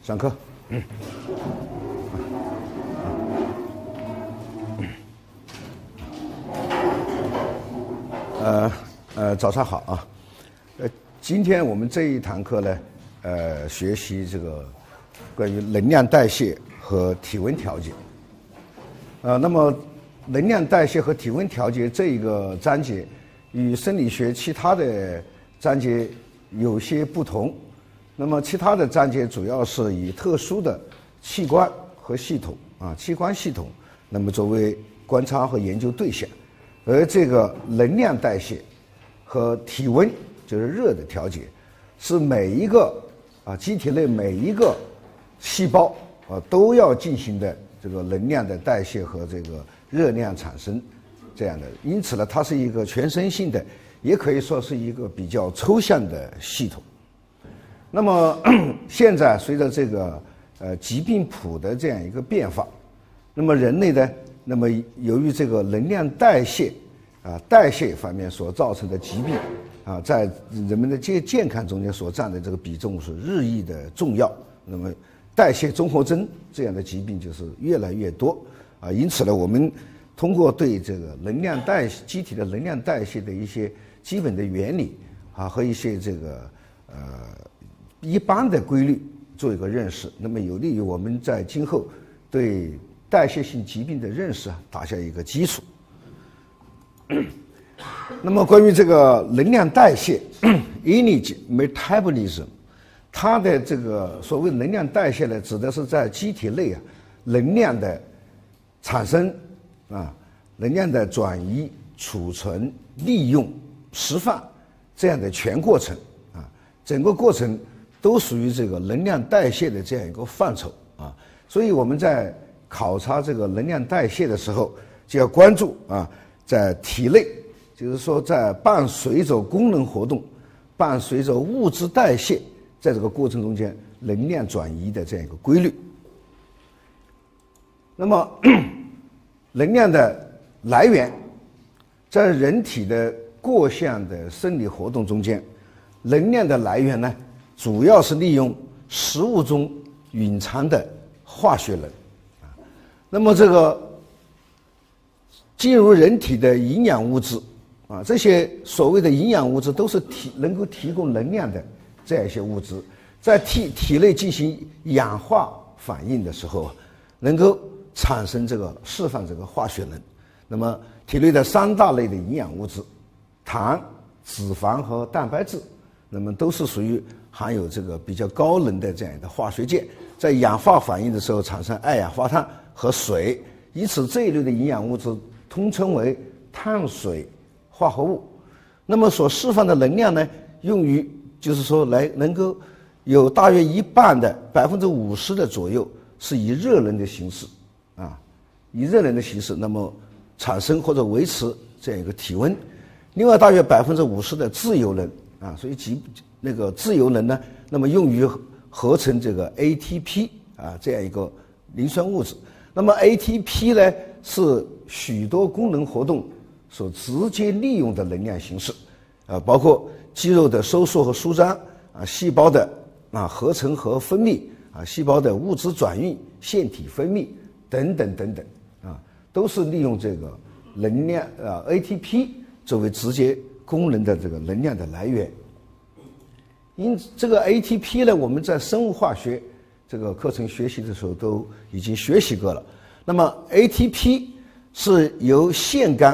上课。早上好啊。今天我们这一堂课呢，学习这个关于能量代谢和体温调节。那么能量代谢和体温调节这一个章节与生理学其他的章节有些不同。那么其他的章节主要是以特殊的器官和系统器官系统，那么作为观察和研究对象，而这个能量代谢和体温就是热的调节，是每一个机体内每一个细胞都要进行的这个能量的代谢和这个热量产生这样的。因此呢，它是一个全身性的，也可以说是一个比较抽象的系统。那么现在随着这个疾病谱的这样一个变化，那么人类呢，那么由于这个能量代谢代谢方面所造成的疾病在人们的健康中间所占的这个比重是日益的重要。那么代谢综合征这样的疾病就是越来越多因此呢，我们通过对这个能量代谢机体的能量代谢的一些基本的原理和一些这个一般的规律做一个认识，那么有利于我们在今后对代谢性疾病的认识打下一个基础。那么关于这个能量代谢 energy metabolism， 它的这个所谓能量代谢呢，指的是在机体内能量的产生能量的转移、储存、利用、释放这样的全过程整个过程都属于这个能量代谢的这样一个范畴所以我们在考察这个能量代谢的时候，就要关注在体内，就是说在伴随着功能活动、伴随着物质代谢，在这个过程中间能量转移的这样一个规律。那么能量的来源，在人体的各项的生理活动中间，能量的来源呢，主要是利用食物中蕴藏的化学能那么这个进入人体的营养物质这些所谓的营养物质都是能够提供能量的这样一些物质，在体内进行氧化反应的时候能够产生释放这个化学能。那么体内的三大类的营养物质，糖、脂肪和蛋白质，那么都是属于含有这个比较高能的这样的化学键，在氧化反应的时候产生二氧化碳和水，因此这一类的营养物质通称为碳水化合物。那么所释放的能量呢，用于就是说能够有大约一半的50%的左右是以热能的形式以热能的形式那么产生或者维持这样一个体温，另外大约50%的自由能所以那个自由能呢，那么用于合成这个 ATP 这样一个磷酸物质。那么 ATP 呢，是许多功能活动所直接利用的能量形式包括肌肉的收缩和舒张细胞的合成和分泌细胞的物质转运、腺体分泌等等等等都是利用这个能量ATP 作为直接功能的这个能量的来源。因此这个 ATP 呢，我们在生物化学这个课程学习的时候都已经学习过了。那么 ATP 是由腺苷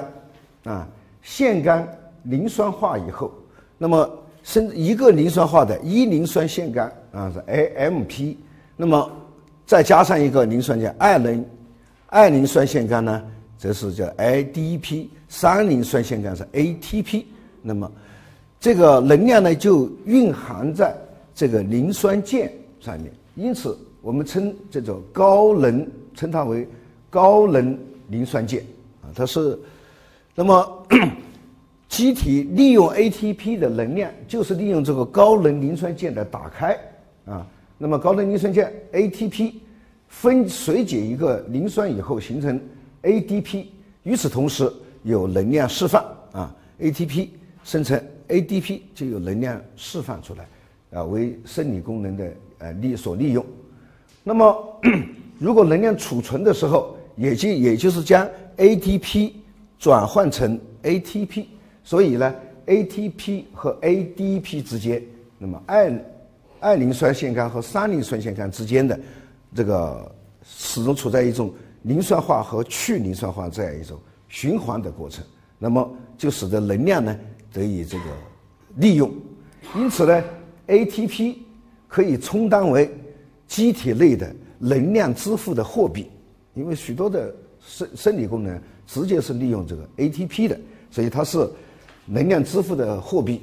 磷酸化以后，那么一个磷酸化的1磷酸腺苷是 AMP， 那么再加上一个磷酸键2磷酸腺苷呢，则是叫 ADP， 3磷酸腺苷是 ATP。那么这个能量呢，就蕴含在这个磷酸键上面，因此我们称这种称它为高能磷酸键它是那么机体利用 ATP 的能量，就是利用这个高能磷酸键的打开那么高能磷酸键 ATP 水解一个磷酸以后形成 ADP， 与此同时有能量释放ATP 生成 ADP 就有能量释放出来为生理功能的所利用。 那么如果能量储存的时候，也就是将 ATP 转换成 ATP， 所以呢 ATP 和 ADP 之间，那么二磷酸腺苷和三磷酸腺苷之间的这个始终处在一种磷酸化和去磷酸化这样一种循环的过程，那么就使得能量呢得以这个利用。因此呢 ATP 可以充当为机体内的能量支付的货币，因为许多的生理功能直接是利用这个 ATP 的，所以它是能量支付的货币。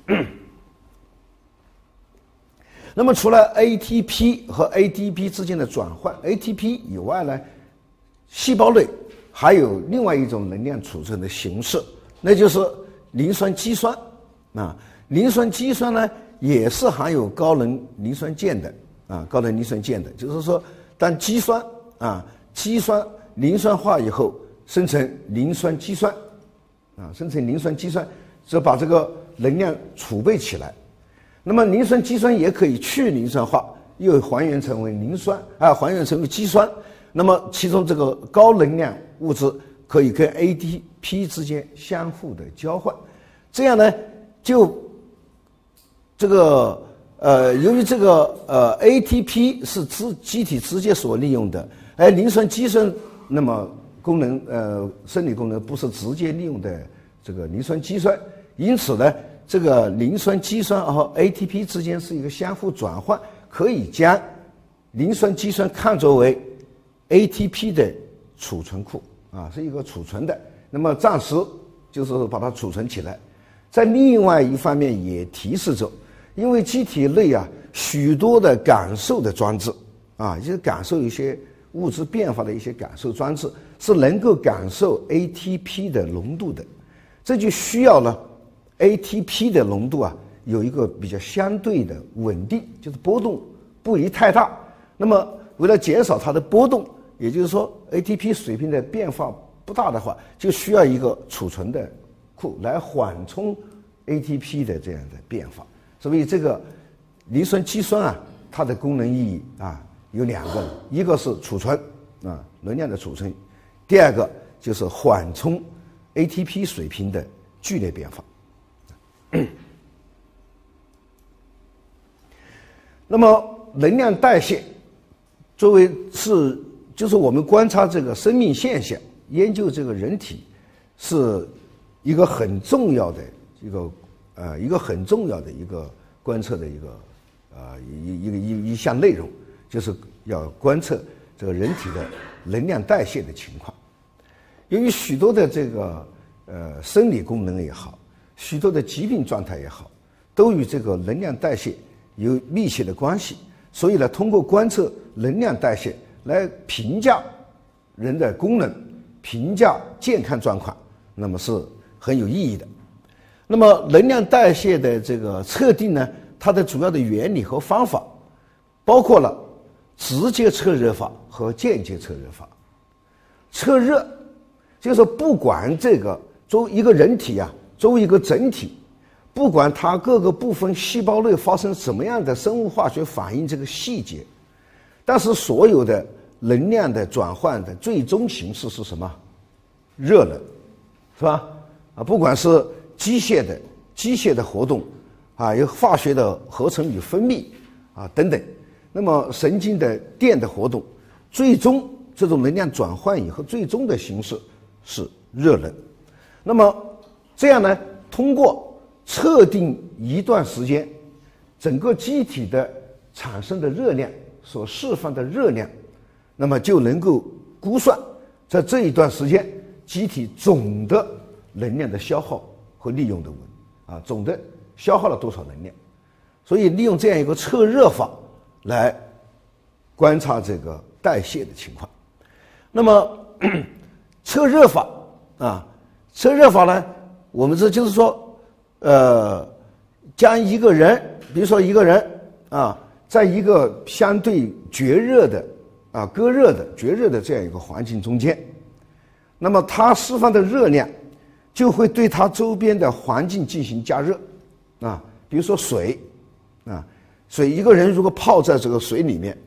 那么除了 ATP 和 ADP 之间的转换 ATP 以外呢，细胞内还有另外一种能量储存的形式，那就是磷酸肌酸啊。磷酸肌酸呢也是含有高能磷酸键的啊，高能磷酸键的，就是说当肌酸磷酸化以后生成磷酸肌酸啊，生成磷酸肌酸，就把这个能量储备起来。那么磷酸肌酸也可以去磷酸化，又还原成为磷酸啊，还原成为肌酸。那么其中这个高能量物质可以跟 ATP 之间相互的交换，这样呢就这个由于这个ATP 是机体直接所利用的，而磷酸肌酸那么功能生理功能不是直接利用的这个磷酸肌酸，因此呢这个磷酸肌酸和 ATP 之间是一个相互转换，可以将磷酸肌酸看作为 ATP 的储存库啊，是一个储存的，那么暂时就是把它储存起来。在另外一方面也提示着，因为机体内啊许多的感受的装置啊，就是感受一些物质变化的一些感受装置是能够感受 ATP 的浓度的，这就需要了 ATP 的浓度啊有一个比较相对的稳定，就是波动不宜太大。那么为了减少它的波动，也就是说 ATP 水平的变化不大的话，就需要一个储存的库来缓冲 ATP 的这样的变化。所以这个磷酸肌酸啊，它的功能意义啊有两个，一个是储存啊能量的储存，第二个就是缓冲 ATP 水平的剧烈变化。那么能量代谢作为就是我们观察这个生命现象，研究这个人体是一个很重要的一个很重要的一个观测的一项内容，就是要观测这个人体的能量代谢的情况。由于许多的这个生理功能也好，许多的疾病状态也好，都与这个能量代谢有密切的关系，所以呢，通过观测能量代谢来评价人的功能，评价健康状况，那么是很有意义的。那么能量代谢的这个测定呢，它的主要的原理和方法包括了直接测热法和间接测热法。测热就是说，不管这个作为一个人体啊，作为一个整体，不管它各个部分细胞内发生什么样的生物化学反应这个细节，但是所有的能量的转换的最终形式是什么？热能，是吧？啊，不管是机械的活动啊，有化学的合成与分泌啊等等，那么神经的电的活动，最终这种能量转换以后，最终的形式是热能。那么这样呢，通过测定一段时间整个机体的产生的热量所释放的热量，那么就能够估算在这一段时间机体总的能量的消耗和利用的总的消耗了多少能量。所以利用这样一个测热法来观察这个代谢的情况。那么测热法测热法呢，我们这就是说将一个人，比如说一个人在一个相对绝热的绝热的这样一个环境中间，那么它释放的热量就会对它周边的环境进行加热比如说水，一个人如果泡在这个水里面，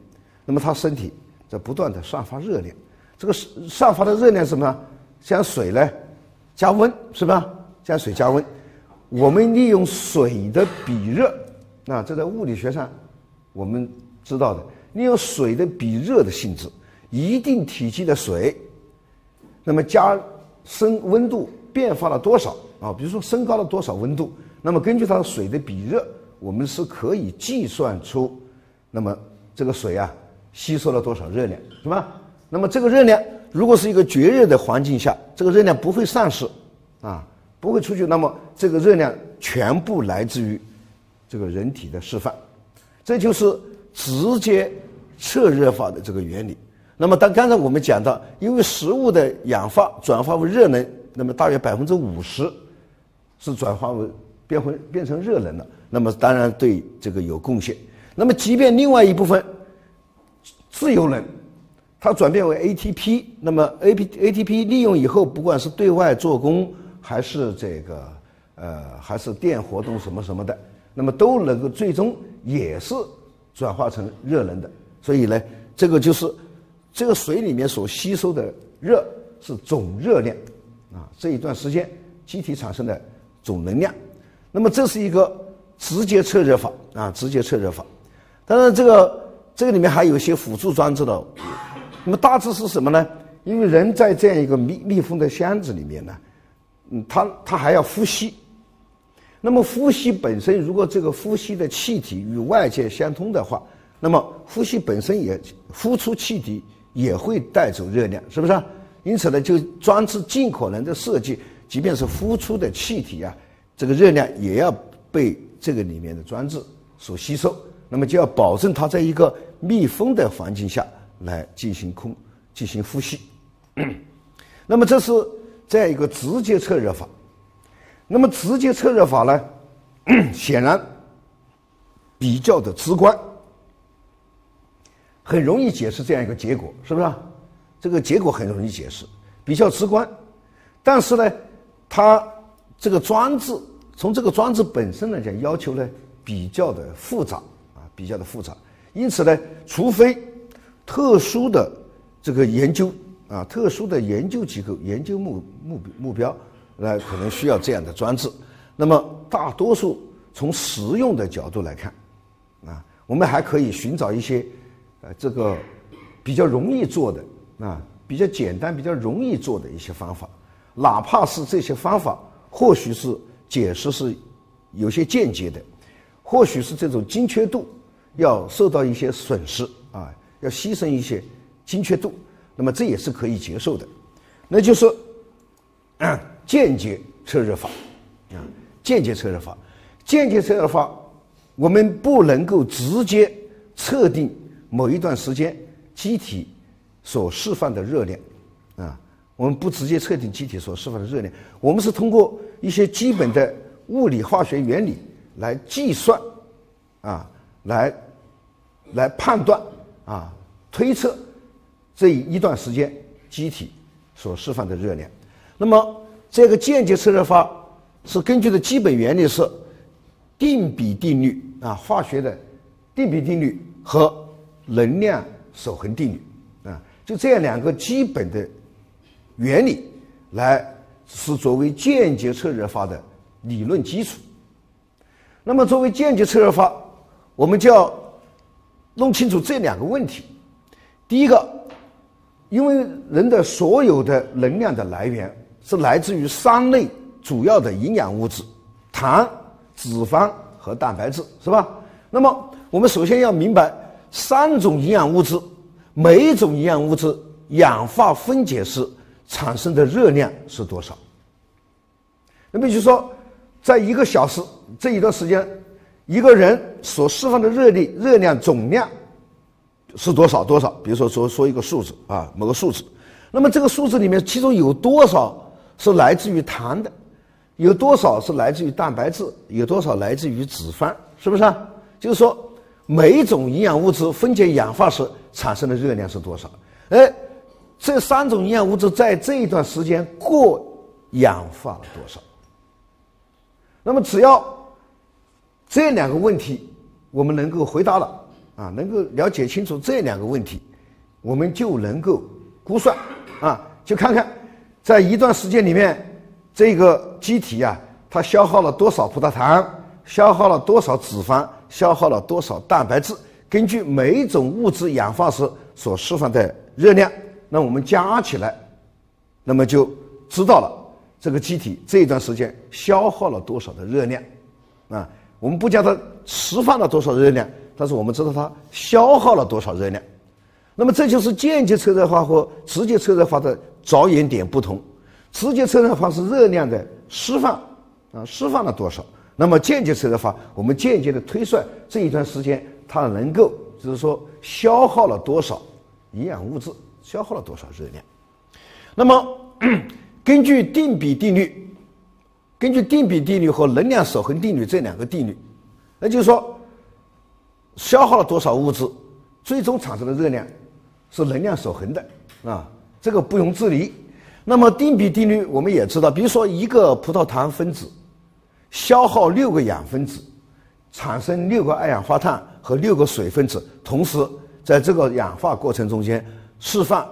那么它身体在不断的散发热量，这个散发的热量是什么？像水呢加温，是吧？像水加温，我们利用水的比热，这在物理学上我们知道的，利用水的比热的性质，一定体积的水，那么加升温度变化了多少比如说升高了多少温度，那么根据它的水的比热，我们是可以计算出，那么这个水吸收了多少热量，是吧？那么这个热量如果是一个绝热的环境下，这个热量不会散失不会出去，那么这个热量全部来自于这个人体的释放，这就是直接测热法的这个原理。那么刚才我们讲到，因为食物的氧化转化为热能，那么大约50%是转化为变成热能了，那么当然对这个有贡献。那么即便另外一部分自由能它转变为 ATP， 那么 ATP 利用以后，不管是对外做功还是还是电活动什么什么的，那么都能够最终也是转化成热能的。所以呢，这个就是这个水里面所吸收的热是总热量这一段时间机体产生的总能量。那么这是一个直接测热法直接测热法。当然这个里面还有一些辅助装置的。那么大致是什么呢？因为人在这样一个密封的箱子里面呢，他还要呼吸。那么呼吸本身，如果这个呼吸的气体与外界相通的话，那么呼吸本身也呼出气体也会带走热量，是不是？因此呢，就装置尽可能的设计，即便是呼出的气体这个热量也要被这个里面的装置所吸收。那么就要保证它在一个密封的环境下来进行呼吸。那么这是这样一个直接测热法。那么直接测热法呢，显然比较的直观，很容易解释这样一个结果，是不是？这个结果很容易解释，比较直观。但是呢，它这个装置从这个装置本身来讲，要求呢比较的复杂比较的复杂。因此呢，除非特殊的这个研究特殊的研究机构、研究目标可能需要这样的装置。那么大多数从实用的角度来看我们还可以寻找一些这个比较容易做的比较简单、比较容易做的一些方法，哪怕是这些方法或许是解释是有些间接的，或许是这种精确度要受到一些损失要牺牲一些精确度，那么这也是可以接受的。那就是间接测热法间接测热法。间接测热法我们不能够直接测定某一段时间机体所释放的热量我们不直接测定机体所释放的热量，我们是通过一些基本的物理化学原理来计算来判断推测这一段时间机体所释放的热量。那么这个间接测热法是根据的基本原理是定比定律化学的定比定律和能量守恒定律就这样两个基本的原理来是作为间接测热法的理论基础。那么作为间接测热法，我们就要弄清楚这两个问题。第一个，因为人的所有的能量的来源是来自于3类主要的营养物质：糖、脂肪和蛋白质，是吧？那么我们首先要明白3种营养物质，每一种营养物质氧化分解时产生的热量是多少。那么也就是说，在1个小时这一段时间，一个人所释放的热量总量是多少？比如说一个数字某个数字。那么这个数字里面，其中有多少是来自于糖的，有多少是来自于蛋白质，有多少来自于脂肪，是不是就是说每一种营养物质分解氧化时产生的热量是多少。这3种营养物质在这一段时间过氧化了多少。那么只要这2个问题我们能够回答了， 啊，能够了解清楚这两个问题，我们就能够估算啊，就看看在一段时间里面，这个机体啊，它消耗了多少葡萄糖，消耗了多少脂肪，消耗了多少蛋白质，根据每一种物质氧化时所释放的热量，那我们加起来，那么就知道了这个机体这一段时间消耗了多少的热量啊。我们不讲它释放了多少热量，但是我们知道它消耗了多少热量。那么这就是间接测热法和直接测热法的着眼点不同。直接测热法是热量的释放啊，释放了多少。那么间接测热法，我们间接的推算这一段时间它能够就是说消耗了多少营养物质，消耗了多少热量。那么根据定比定律和能量守恒定律这两个定律，那就是说消耗了多少物质，最终产生的热量是能量守恒的啊，这个不容置疑。那么定比定律我们也知道，比如说一个葡萄糖分子消耗6个氧分子，产生6个二氧化碳和6个水分子，同时在这个氧化过程中间释放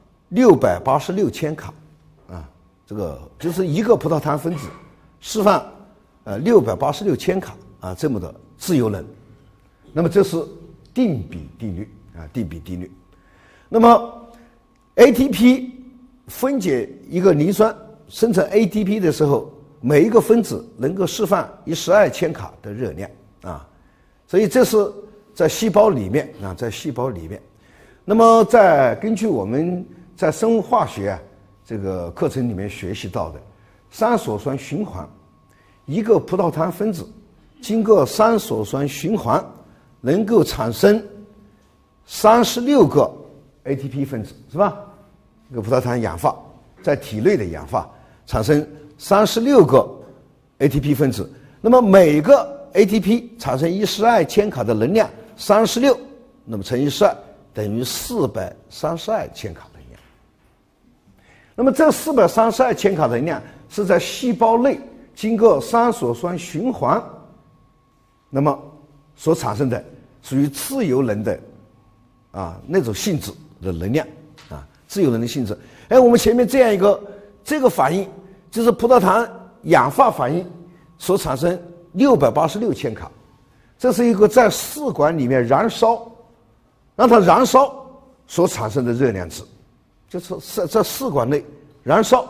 686千卡啊，这个就是一个葡萄糖分子释放686千卡啊，这么的自由能。那么这是定比定律啊，定比定律。那么 ATP 分解一个磷酸生成 ATP 的时候，每一个分子能够释放12千卡的热量啊，所以这是在细胞里面啊，在细胞里面。那么根据我们在生物化学这个课程里面学习到的三羧酸循环，一个葡萄糖分子经过三羧酸循环能够产生36个 ATP 分子，是吧？这个葡萄糖氧化在体内的氧化产生36个 ATP 分子，那么每个 ATP 产生12千卡的能量，36，那么乘以12等于432千卡的能量。那么这432千卡的能量是在细胞内经过三羧酸循环，那么所产生的属于自由能的啊那种性质的能量啊，自由能的性质。我们前面这样一个这个反应就是葡萄糖氧化反应所产生686千卡，这是一个在试管里面燃烧，让它燃烧所产生的热量值，就是在试管内燃烧。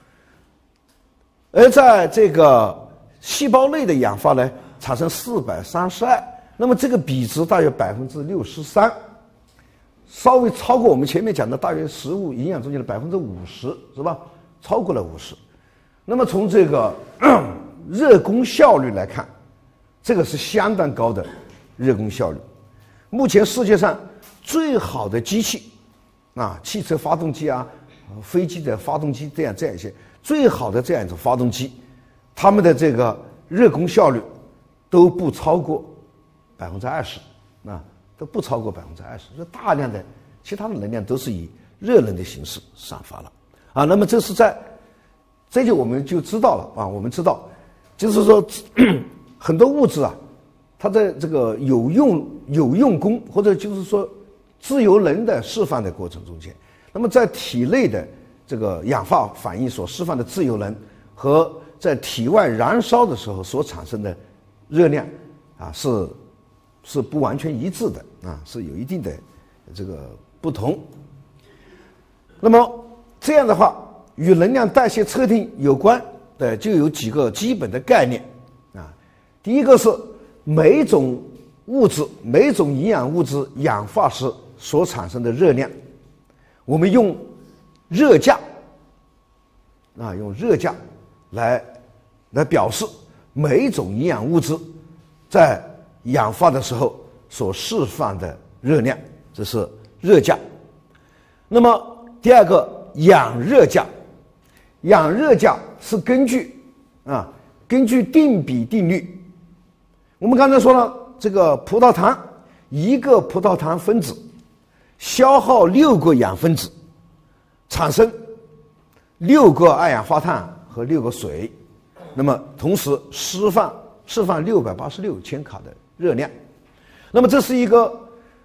而在这个细胞内的氧化呢，产生432，那么这个比值大约63%，稍微超过我们前面讲的大约食物营养中间的50%，是吧？超过了50%。那么从这个热功效率来看，这个是相当高的热功效率。目前世界上最好的机器啊，汽车发动机啊，飞机的发动机这样一些最好的这样一种发动机，它们的这个热功效率都不超过20%啊，都不超过20%。所以大量的其他的能量都是以热能的形式散发了啊。那么这就我们就知道了啊，我们知道就是说很多物质啊，它在这个有用功或者就是说自由能的释放的过程中间，那么在体内的这个氧化反应所释放的自由能和在体外燃烧的时候所产生的热量啊，是不完全一致的啊，是有一定的这个不同。那么这样的话，与能量代谢测定有关的就有几个基本的概念啊。第一个是每种物质、每种营养物质氧化时所产生的热量，我们用热价啊，用热价来表示每一种营养物质在氧化的时候所释放的热量，这是热价。那么第二个氧热价，氧热价是根据定比定律。我们刚才说了，这个葡萄糖，一个葡萄糖分子消耗6个氧分子，产生6个二氧化碳和6个水，那么同时释放686千卡的热量。那么这是一个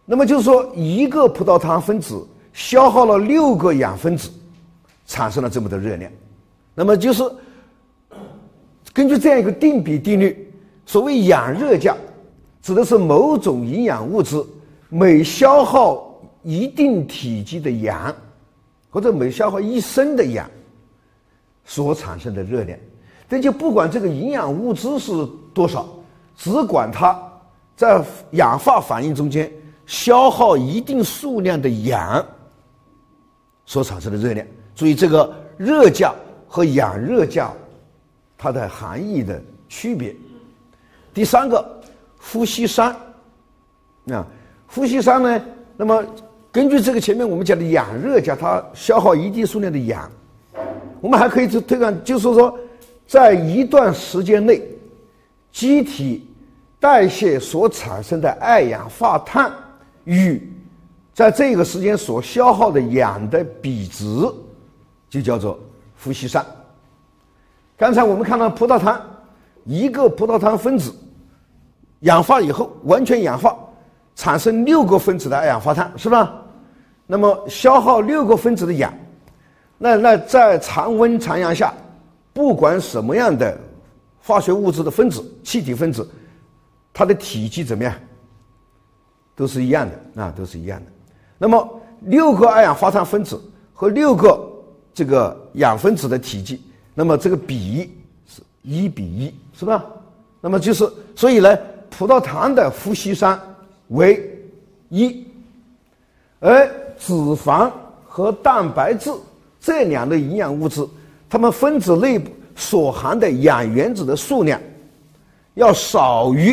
那么就是说，一个葡萄糖分子消耗了6个氧分子，产生了这么多热量。那么就是根据这样一个定比定律，所谓氧热价，指的是某种营养物质每消耗一定体积的氧，或者每消耗1升的氧所产生的热量。这就不管这个营养物质是多少，只管它在氧化反应中间消耗一定数量的氧所产生的热量。注意这个热价和氧热价它的含义的区别。第三个，呼吸酸呼吸酸呢，那么根据这个前面我们讲的氧热价，它消耗一定数量的氧，我们还可以推断，就是说在一段时间内机体代谢所产生的二氧化碳与在这个时间所消耗的氧的比值就叫做呼吸酸。刚才我们看到葡萄糖，一个葡萄糖分子氧化以后完全氧化产生6个分子的二氧化碳，是吧？那么消耗6个分子的氧，那在常温常氧下，不管什么样的化学物质的分子、气体分子，它的体积怎么样？都是一样的都是一样的。那么6个二氧化碳分子和6个这个氧分子的体积，那么这个比是1比1，是吧？那么就是，所以呢，葡萄糖的呼吸酸为1，而脂肪和蛋白质这2类营养物质，它们分子内部所含的氧原子的数量要少于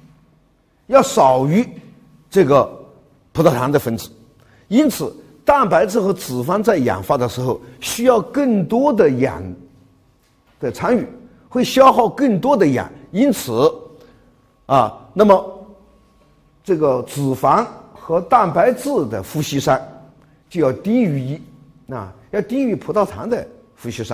这个葡萄糖的分子，因此蛋白质和脂肪在氧化的时候需要更多的氧的参与，会消耗更多的氧，因此那么这个脂肪和蛋白质的呼吸酸就要低于1，要低于葡萄糖的呼吸酸。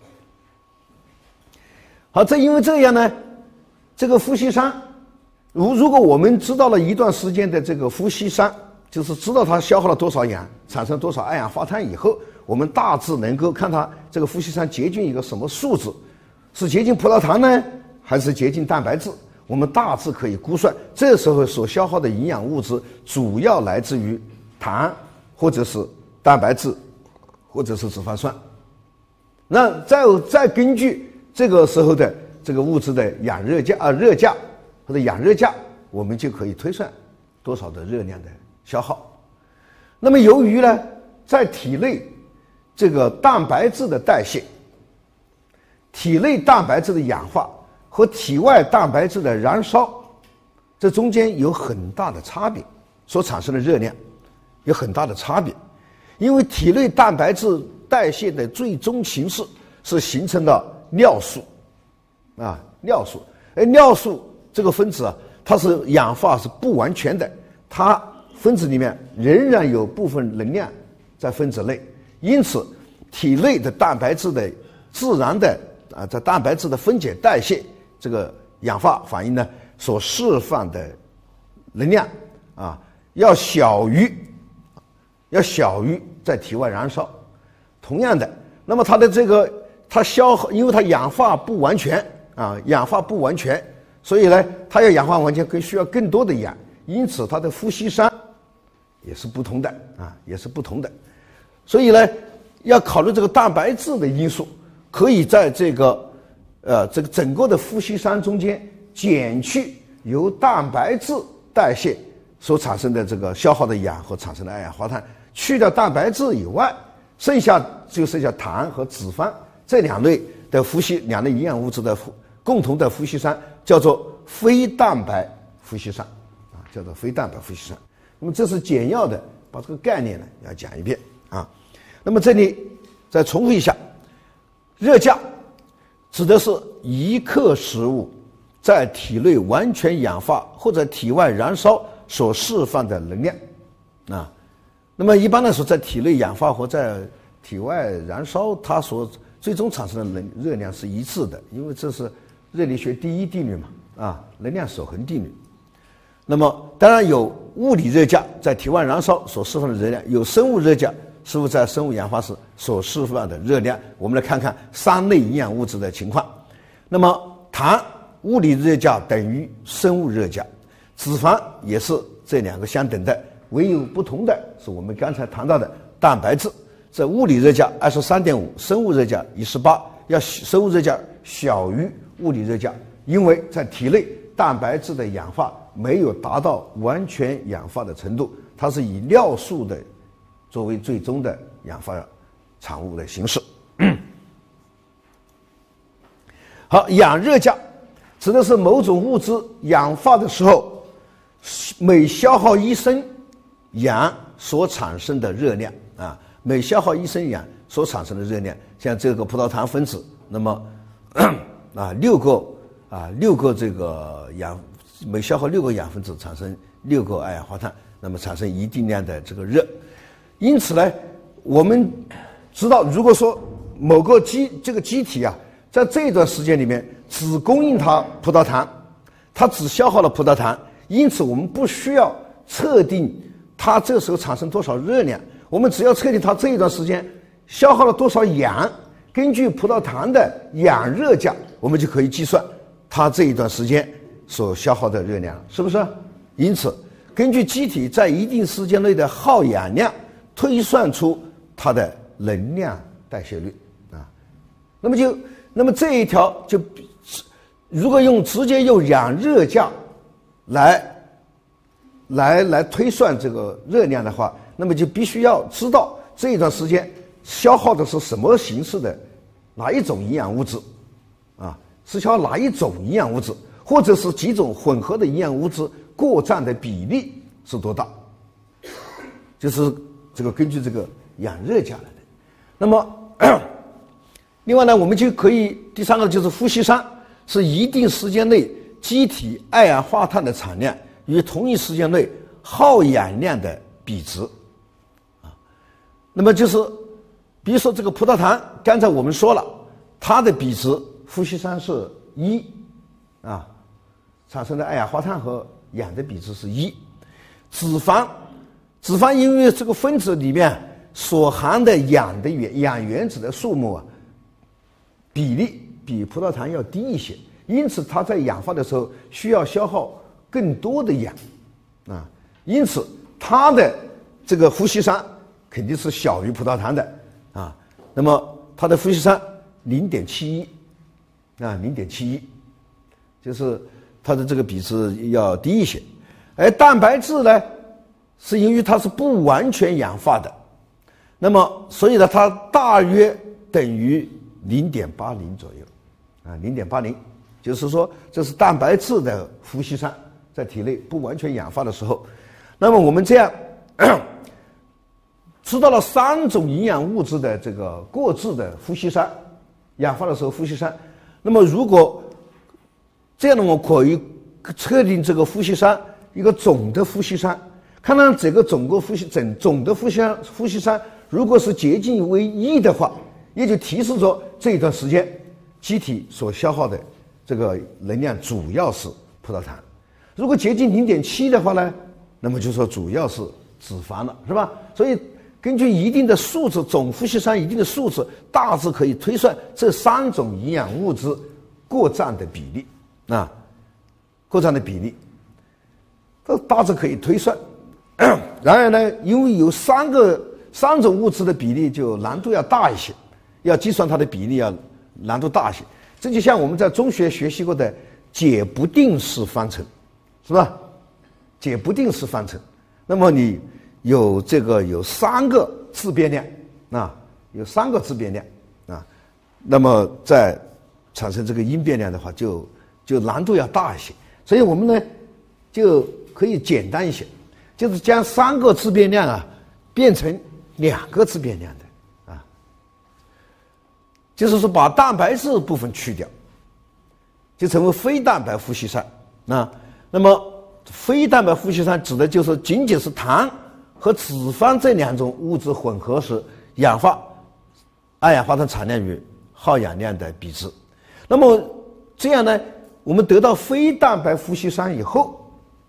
好，因为这样呢，这个呼吸酸，如果我们知道了一段时间的这个呼吸酸，就是知道它消耗了多少氧，产生多少二氧化碳以后，我们大致能够看它这个呼吸酸接近一个什么数值，是接近葡萄糖呢，还是接近蛋白质？我们大致可以估算，这时候所消耗的营养物质主要来自于糖，或者是蛋白质，或者是脂肪酸。那再根据这个时候的这个物质的氧热价热价或者氧热价，我们就可以推算多少的热量的消耗。那么由于呢，在体内这个蛋白质的代谢、体内蛋白质的氧化和体外蛋白质的燃烧，这中间有很大的差别，所产生的热量有很大的差别。因为体内蛋白质代谢的最终形式是形成了尿素尿素，而尿素这个分子它是氧化是不完全的，它分子里面仍然有部分能量在分子内，因此体内的蛋白质的自然的在蛋白质的分解代谢这个氧化反应呢所释放的能量要小于在体外燃烧。同样的，那么它的这个它消耗，因为它氧化不完全所以呢它要氧化完全需要更多的氧，因此它的呼吸酸也是不同的所以呢要考虑这个蛋白质的因素，可以在这个整个的呼吸酸中间减去由蛋白质代谢所产生的这个消耗的氧和产生的二氧化碳，去掉蛋白质以外，剩下糖和脂肪这2类营养物质的共同的呼吸酸，叫做非蛋白呼吸酸叫做非蛋白呼吸酸。那么这是简要的把这个概念呢要讲一遍那么这里再重复一下，热价指的是1克食物在体内完全氧化或者体外燃烧所释放的能量那么一般来说，在体内氧化或在体外燃烧，它所最终产生的热量是一致的，因为这是热力学第一定律嘛能量守恒定律。 那么当然有物理热价在体外燃烧所释放的热量，有生物热价是否在生物氧化时所释放的热量。我们来看看三类营养物质的情况。那么糖物理热价等于生物热价，脂肪也是这两个相等的，唯有不同的是我们刚才谈到的蛋白质，这物理热价23.5，生物热价18，要生物热价小于物理热价，因为在体内蛋白质的氧化没有达到完全氧化的程度，它是以尿素的作为最终的氧化产物的形式。好，氧热价指的是某种物质氧化的时候，每消耗1升氧所产生的热量啊，每消耗1升氧所产生的热量，像这个葡萄糖分子，那么6个这个氧，每消耗6个氧分子产生6个二氧化碳，那么产生一定量的这个热。因此呢，我们知道，如果说某个这个机体啊，在这段时间里面只供应它葡萄糖，它只消耗了葡萄糖，因此我们不需要测定它这时候产生多少热量，我们只要测定它这一段时间消耗了多少氧，根据葡萄糖的氧热价，我们就可以计算它这一段时间所消耗的热量，是不是？因此根据机体在一定时间内的耗氧量推算出它的能量代谢率啊。那么这一条就如果直接用氧热价来推算这个热量的话，那么就必须要知道这一段时间消耗的是什么形式的哪一种营养物质啊，是消耗哪一种营养物质，或者是几种混合的营养物质过占的比例是多大，就是这个根据这个氧热价来的。那么另外呢，我们就可以第三个就是呼吸商，是一定时间内机体二氧化碳的产量与同一时间内耗氧量的比值啊。那么就是比如说这个葡萄糖，刚才我们说了，它的比值呼吸商是1啊，产生的二氧化碳和氧的比值是1。脂肪因为这个分子里面所含的氧原子的数目啊，比例比葡萄糖要低一些，因此它在氧化的时候需要消耗更多的氧啊，因此它的这个呼吸商肯定是小于葡萄糖的啊。那么它的呼吸商0.71啊，0.71，就是它的这个比值要低一些。而蛋白质呢，是因为它是不完全氧化的，那么所以呢，它大约等于0.80左右啊，0.80，就是说这是蛋白质的呼吸商在体内不完全氧化的时候。那么我们这样知道了3种营养物质的这个过质的呼吸商，氧化的时候呼吸商。那么如果这样的，我可以测定这个呼吸商一个总的呼吸商，看看这个总的呼吸商如果是接近为1的话，也就提示着这一段时间机体所消耗的这个能量主要是葡萄糖。如果接近0.7的话呢，那么就说主要是脂肪了，是吧？所以根据一定的数字，总呼吸商一定的数字，大致可以推算这3种营养物质过占的比例啊，过占的比例，这大致可以推算。然而呢，因为有3种物质的比例，就难度要大一些，要计算它的比例要难度大一些。这就像我们在中学学习过的解不定式方程，是吧？解不定式方程，那么你有3个自变量啊，有3个自变量啊，那么在产生这个因变量的话，就难度要大一些。所以我们呢就可以简单一些，就是将3个自变量啊变成2个自变量的啊，就是说把蛋白质部分去掉，就成为非蛋白呼吸商啊。那么非蛋白呼吸商指的就是仅仅是糖和脂肪这2种物质混合时氧化二氧化碳产量与耗氧量的比值。那么这样呢，我们得到非蛋白呼吸商以后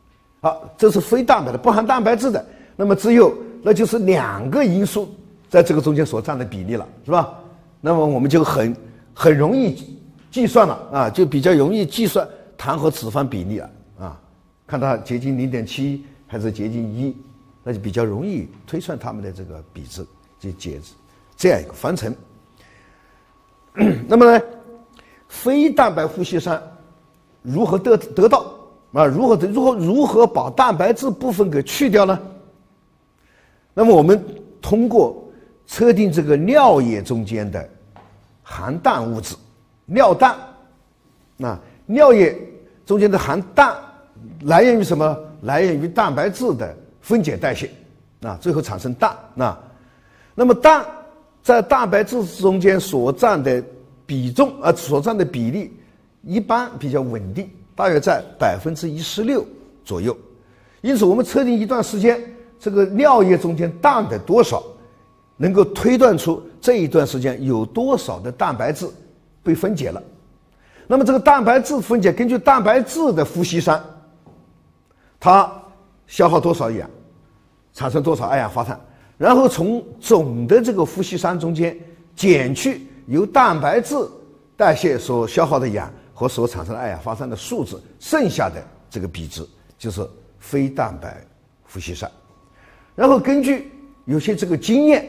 好，这是非蛋白的，不含蛋白质的，那么那就是2个因素在这个中间所占的比例了，是吧？那么我们就很容易计算了啊，就比较容易计算糖和脂肪比例了啊，看它接近0.7还是接近1，那就比较容易推算它们的这个比值，就解这样一个方程。那么呢，非蛋白呼吸酸如何得到啊？如何把蛋白质部分给去掉呢？那么我们通过测定这个尿液中间的含氮物质，尿氮，尿液中间的含氮来源于什么？来源于蛋白质的分解代谢最后产生氮那么氮在蛋白质中间所占的比重所占的比例一般比较稳定，大约在16%左右。因此我们测定一段时间这个尿液中间氮的多少，能够推断出这一段时间有多少的蛋白质被分解了。那么这个蛋白质分解，根据蛋白质的呼吸酸，它消耗多少氧，产生多少二氧化碳，然后从总的这个呼吸酸中间减去由蛋白质代谢所消耗的氧和所产生的二氧化碳的数值，剩下的这个比值就是非蛋白呼吸酸。然后根据有些这个经验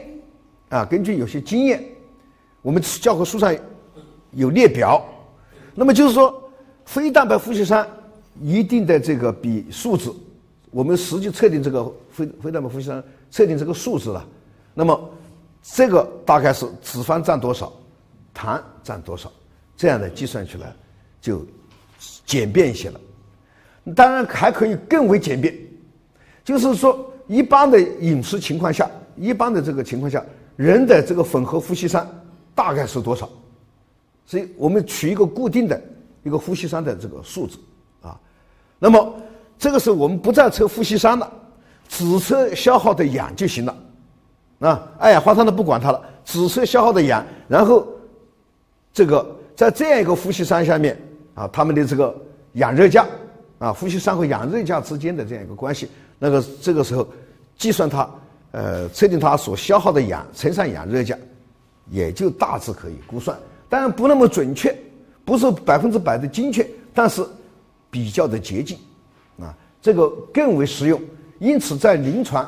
我们教科书上有列表，那么就是说非蛋白呼吸酸一定的这个比数值，我们实际测定这个非蛋白呼吸酸测定这个数值了，那么这个大概是脂肪占多少，糖占多少，这样的计算出来就简便一些了。当然还可以更为简便，就是说一般的饮食情况下，人的这个混合呼吸酸大概是多少，所以我们取一个固定的一个呼吸酸的这个数值那么这个时候我们不再测呼吸酸了，只测消耗的氧就行了二氧化碳都不管它了，只测消耗的氧，然后这个在这样一个呼吸酸下面它们的这个氧热价呼吸酸和氧热价之间的这样一个关系，这个时候计算它测定它所消耗的氧乘上氧热价，也就大致可以估算，当然不那么准确，不是100%的精确，但是比较的接近这个更为实用。因此在临床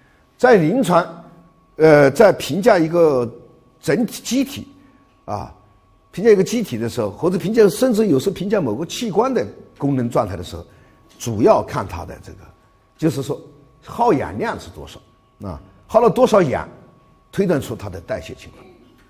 在评价一个整体机体评价一个机体的时候，或者甚至有时评价某个器官的功能状态的时候，主要看它的这个就是说耗氧量是多少耗了多少氧，推断出它的代谢情况。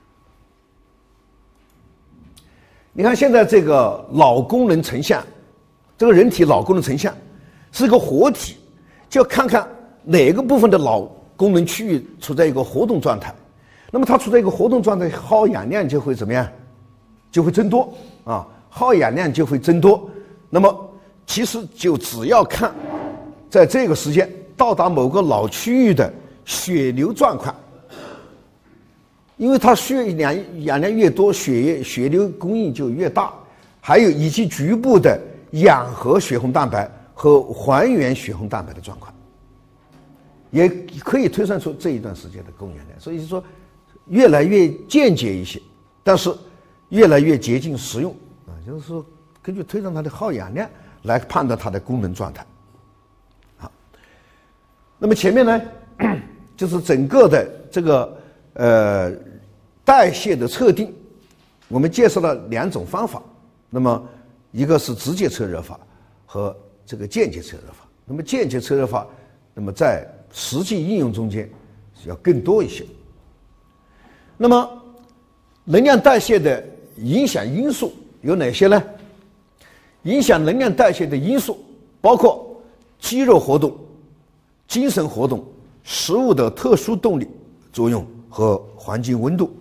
你看现在这个脑功能成像，这个人体脑功能成像是一个活体，就要看看哪个部分的脑功能区域处在一个活动状态，那么它处在一个活动状态，耗氧量就会怎么样，就会增多耗氧量就会增多。那么其实就只要看在这个时间到达某个脑区域的血流状况，因为它氧量越多，血流供应就越大，还有以及局部的氧合血红蛋白和还原血红蛋白的状况，也可以推算出这一段时间的供氧量。所以说越来越间接一些，但是越来越接近实用就是说根据推算它的耗氧量来判断它的功能状态。好，那么前面呢就是整个的这个代谢的测定，我们介绍了2种方法，那么一个是直接测热法和这个间接测热法。那么间接测热法，那么在实际应用中间要更多一些。那么能量代谢的影响因素有哪些呢？影响能量代谢的因素包括肌肉活动、精神活动、食物的特殊动力作用和环境温度。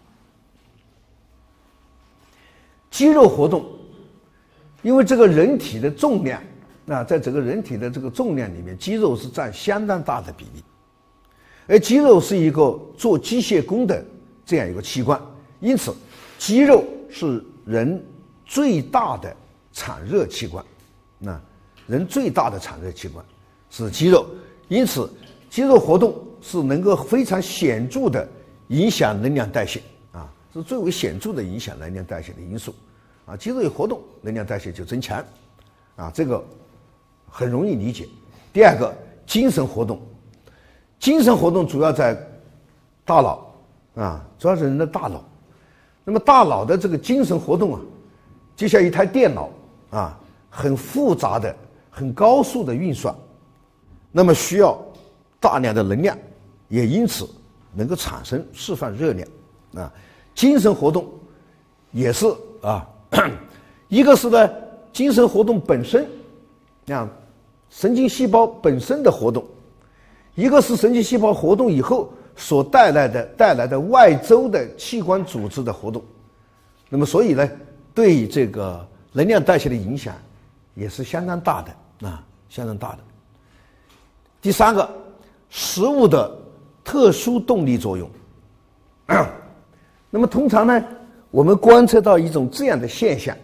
肌肉活动，因为这个人体的重量在整个人体的这个重量里面，肌肉是占相当大的比例，而肌肉是一个做机械工的这样一个器官，因此肌肉是人最大的产热器官人最大的产热器官是肌肉，因此肌肉活动是能够非常显著的影响能量代谢啊，是最为显著的影响能量代谢的因素啊。肌肉一活动，能量代谢就增强啊，这个很容易理解。第二个，精神活动，精神活动主要在大脑啊，主要是人的大脑。那么大脑的这个精神活动啊，就像一台电脑啊，很复杂的、很高速的运算，那么需要大量的能量，也因此能够产生释放热量啊。精神活动也是啊，一个是呢精神活动本身，神经细胞本身的活动，一个是神经细胞活动以后所带来的外周的器官组织的活动，那么所以呢，对这个能量代谢的影响也是相当大的啊，相当大的。第三个，食物的特殊动力作用。那么通常呢，我们观测到一种这样的现象，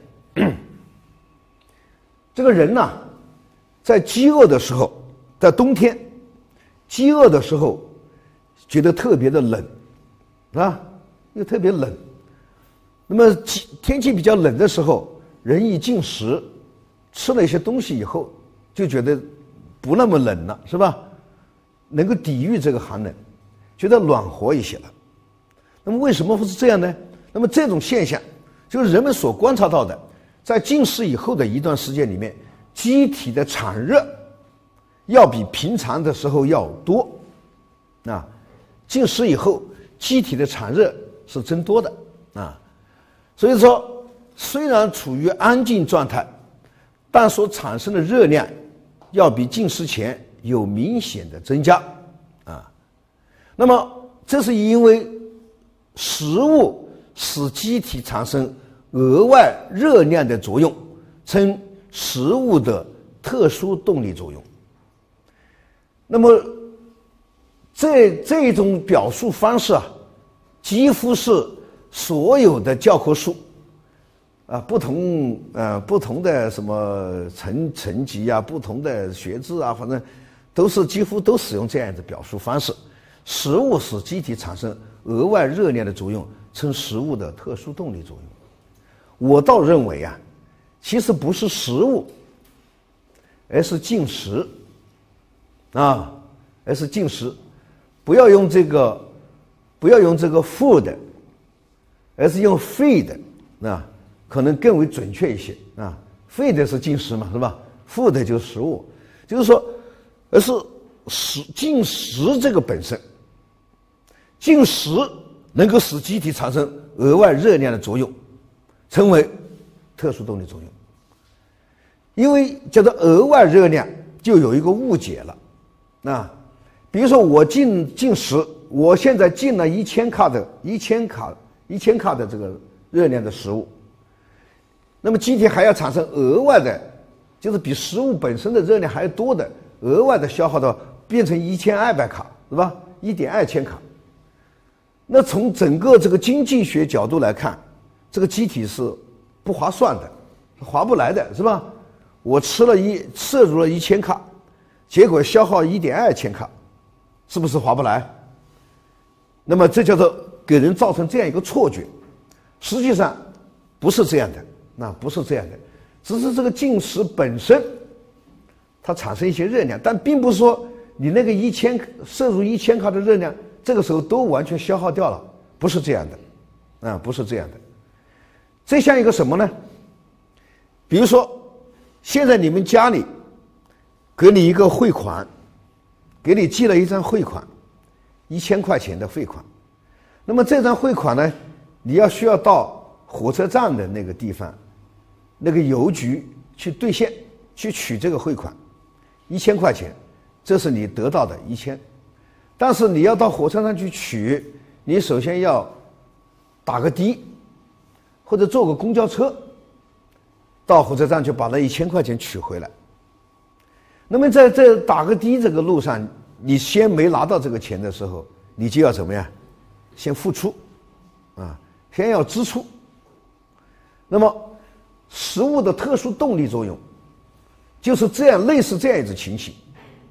这个人呢，在饥饿的时候，在冬天，饥饿的时候觉得特别的冷，啊，又特别冷。那么天气比较冷的时候，人一进食，吃了一些东西以后，就觉得不那么冷了，是吧？能够抵御这个寒冷，觉得暖和一些了。那么为什么会是这样呢？那么这种现象就是人们所观察到的，在进食以后的一段时间里面，机体的产热要比平常的时候要多啊。进食以后，机体的产热是增多的啊。所以说，虽然处于安静状态，但所产生的热量要比进食前有明显的增加啊。那么这是因为食物使机体产生额外热量的作用，称食物的特殊动力作用。那么这种表述方式啊，几乎是所有的教科书啊，不同的什么层级啊，不同的学制啊，反正几乎都使用这样的表述方式。食物使机体产生额外热量的作用，称食物的特殊动力作用。我倒认为啊，其实不是食物，而是进食啊，而是进食。不要用这个 food， 而是用 feed 啊，可能更为准确一些啊。feed 是进食嘛，是吧 ？food 就是食物，就是说，而是进食这个本身，进食能够使机体产生额外热量的作用，称为特殊动力作用。因为叫做额外热量，就有一个误解了啊。比如说我进食，我现在进了1000卡的这个热量的食物，那么机体还要产生额外的，就是比食物本身的热量还要多的额外的消耗到变成1200卡，是吧？1.2千卡。那从整个这个经济学角度来看，这个机体是不划算的，划不来的，是吧？我摄入了1000卡，结果消耗1.2千卡。是不是划不来？那么这叫做给人造成这样一个错觉，实际上不是这样的，不是这样的，只是这个进食本身它产生一些热量，但并不是说你那个摄入1000卡的热量这个时候都完全消耗掉了，不是这样的，不是这样的。这像一个什么呢？比如说现在你们家里给你一个汇款，给你寄了一张汇款，1000块钱的汇款。那么这张汇款呢，你需要到火车站的那个地方，那个邮局去兑现，去取这个汇款，1000块钱，这是你得到的1000。但是你要到火车站去取，你首先要打个的，或者坐个公交车，到火车站去把那1000块钱取回来。那么在这打个的这个路上，你先没拿到这个钱的时候，你就要怎么样？先付出，先要支出。那么食物的特殊动力作用， 就是这样类似这样一种情形。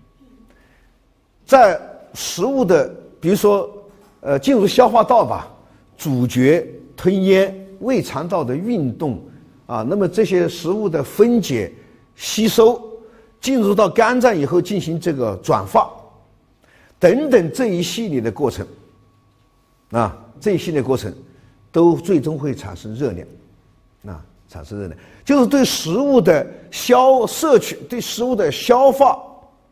在食物的，比如说进入消化道吧，咀嚼、吞咽、胃肠道的运动啊，那么这些食物的分解、吸收，进入到肝脏以后进行这个转化，等等这一系列的过程，啊，这一系列过程都最终会产生热量，啊，产生热量，就是对食物的摄取、对食物的消化、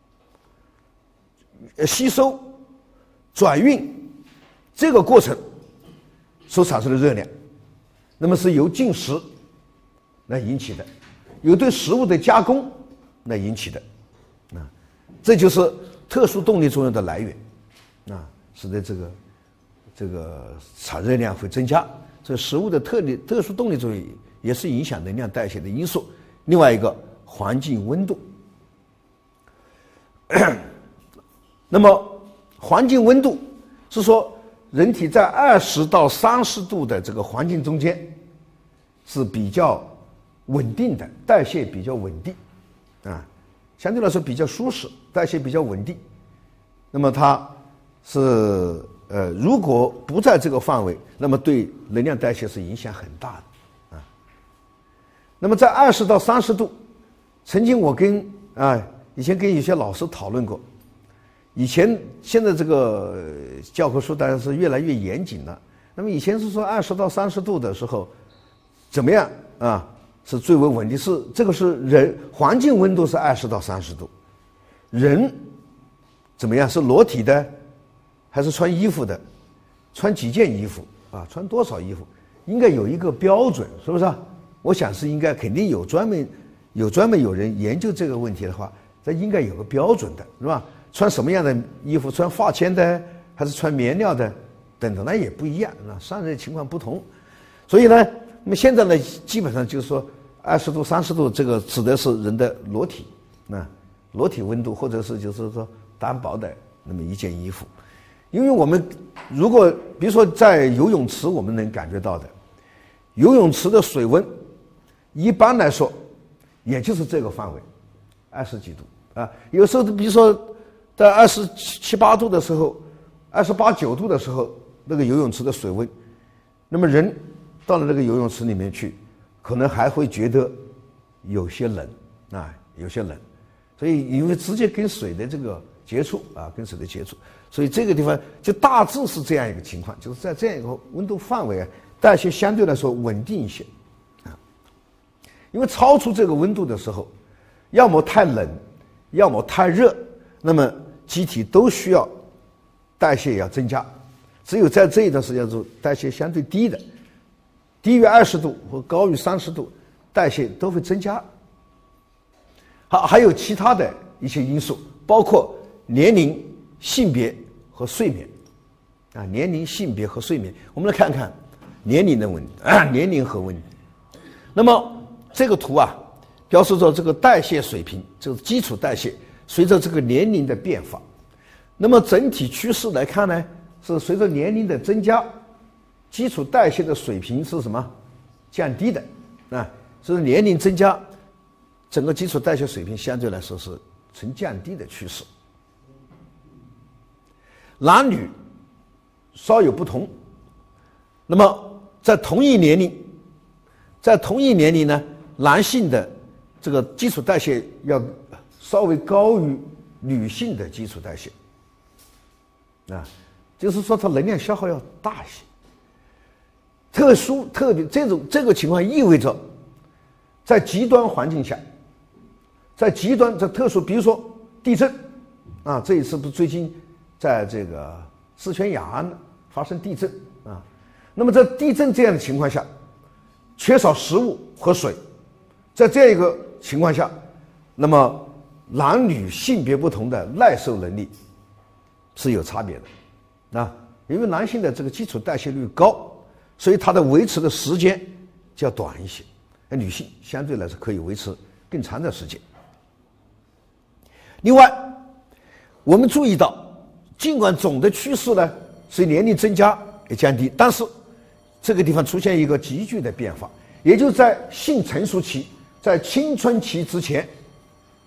吸收、转运这个过程所产生的热量，那么是由进食来引起的，由对食物的加工来引起的，啊，这就是特殊动力作用的来源，啊，使得这个产热量会增加。这食物的特殊动力作用也是影响能量代谢的因素。另外一个，环境温度。那么环境温度是说人体在20到30度的这个环境中间是比较稳定的，代谢比较稳定，啊，相对来说比较舒适，代谢比较稳定。那么它是如果不在这个范围，那么对能量代谢是影响很大的，啊。那么在20到30度，曾经我以前跟有些老师讨论过，现在这个教科书当然是越来越严谨了。那么以前是说20到30度的时候怎么样啊？是最为稳定，这个是环境温度是20到30度，人怎么样？是裸体的，还是穿衣服的？穿几件衣服啊？穿多少衣服？应该有一个标准，是不是啊？我想是应该肯定有专门有人研究这个问题的话，这应该有个标准的，是吧？穿什么样的衣服？穿化纤的还是穿棉料的？等等，那也不一样啊，上人情况不同。所以呢，那么现在呢，基本上就是说20度、30度，这个指的是人的裸体，裸体温度，或者是就是说单薄的那么一件衣服。因为我们如果比如说在游泳池，我们能感觉到的，游泳池的水温一般来说也就是这个范围，20几度啊。有时候比如说在27、8度的时候，28、9度的时候，那个游泳池的水温，那么人到了那个游泳池里面去，可能还会觉得有些冷啊，有些冷。所以因为直接跟水的这个接触啊，跟水的接触，所以这个地方就大致是这样一个情况，就是在这样一个温度范围啊，代谢相对来说稳定一些啊。因为超出这个温度的时候，要么太冷，要么太热，那么机体都需要代谢也要增加。只有在这一段时间中，代谢相对低的，低于20度或高于30度，代谢都会增加。好，还有其他的一些因素，包括年龄、性别和睡眠。啊，年龄、性别和睡眠，我们来看看年龄的问题，年龄和问题。那么这个图啊，标示着这个代谢水平，就是基础代谢随着这个年龄的变化。那么整体趋势来看呢，是随着年龄的增加，基础代谢的水平是什么？降低的啊，所以年龄增加，整个基础代谢水平相对来说是呈降低的趋势。男女稍有不同，那么在同一年龄呢，男性的这个基础代谢要稍微高于女性的基础代谢，啊，就是说它能量消耗要大一些。特别这个情况意味着，在极端环境下，在特殊，比如说地震啊，这一次不是最近在这个四川雅安发生地震啊，那么在地震这样的情况下，缺少食物和水，在这样一个情况下，那么男女性别不同的耐受能力是有差别的啊，因为男性的这个基础代谢率高，所以它的维持的时间就要短一些，而女性相对来说可以维持更长的时间。另外，我们注意到，尽管总的趋势呢随年龄增加也降低，但是这个地方出现一个急剧的变化，也就是在性成熟期，在青春期之前，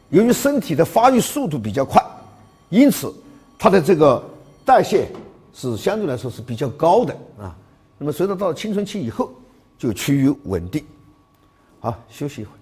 由于身体的发育速度比较快，因此它的这个代谢是相对来说是比较高的啊。那么随着到了青春期以后，就趋于稳定。好，休息一会儿。